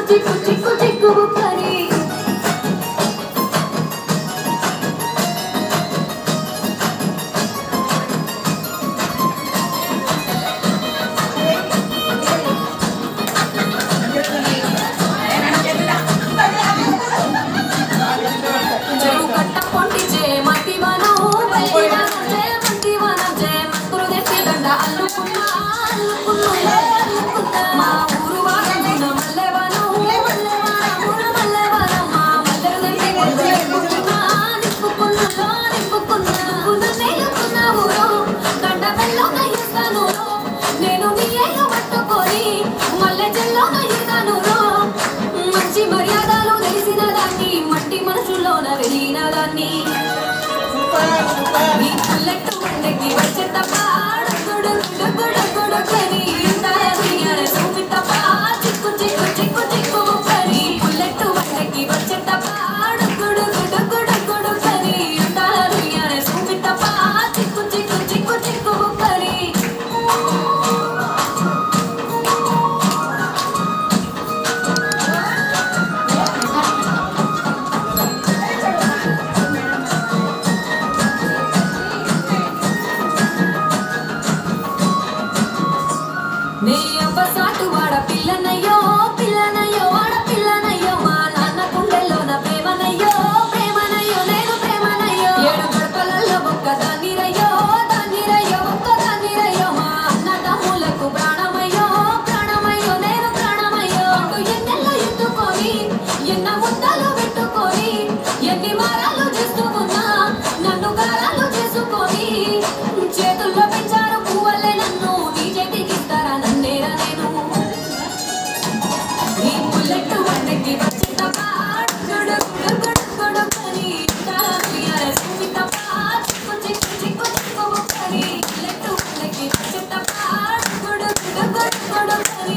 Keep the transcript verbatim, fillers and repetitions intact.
చిక్కు చిక్కు చిక్కు బుక్కని చెరువు కట్ట పొంటి చే మట్టి వనం అల్లుకున్నా అల్లుకున్నా అల్లుకున్నా మా ఊరు వారందున మల్లెవనం మల్లెవనం మల్లెవనం మా మల్లెలంటే నిప్పుకున్నా నిప్పుకున్నా నిప్పుకున్నా నేలుకున్నా ఊరు గంట బెల్లోన ఇస్తాను నేను నీ ఏలు పట్టుకొని మల్లె చెల్లోన ఇస్తాను మంచి మర్యాదలు తెలిసిన దాన్ని మట్టి మనసులోన వెళ్ళిన దాన్ని నీ పల్లెట్టు వండకి వచ్చే తప్ప చిక్కు చిక్కు చిక్కు చిక్కు కరి పుల్లెట్టు వండకి వచ్చే తప్ప గుడు గుడు గుడు గుడు కరి అంటారు సూపి తప్ప చిక్కు చిక్కు చిక్కు చిక్కు కరి నీ అబ్బ సాటు వాడ పిల్లనయ్యో పిల్లనయ్యో వాడ పిల్లనయ్యో మా నాన్న కుండెల్లోన ప్రేమనయ్యో ప్రేమనయ్యో నేను ప్రేమనయ్యో ఏడు గడపలలో ఒక్క దానిరయ్యో దానిరయ్యో ఒక్క దానిరయ్యో మా అన్న తమ్ములకు ప్రాణమయ్యో ప్రాణమయ్యో నేను ప్రాణమయ్యో ఎన్నెల్లో ఎత్తుకొని ఎన్న ముద్దలు పెట్టుకొని ఎన్ని మారాలు చేస్తూ ఉన్నా నన్ను గారాలు చేసుకొని చేతుల్లో పెంచారు పువ్వలే నన్ను నీ చేతికి ఇస్తారా నన్నేరా నేను నీ పుల్లెట్టు వండకి వచ్చి తప్ప గుడు గుడు గుడు గుడు కని సూపి తప్ప చిక్కు చిక్కు చిక్కు చిక్కు కని పుల్లెట్టు వండకి వచ్చి తప్ప గుడు గుడు గుడు గుడు కని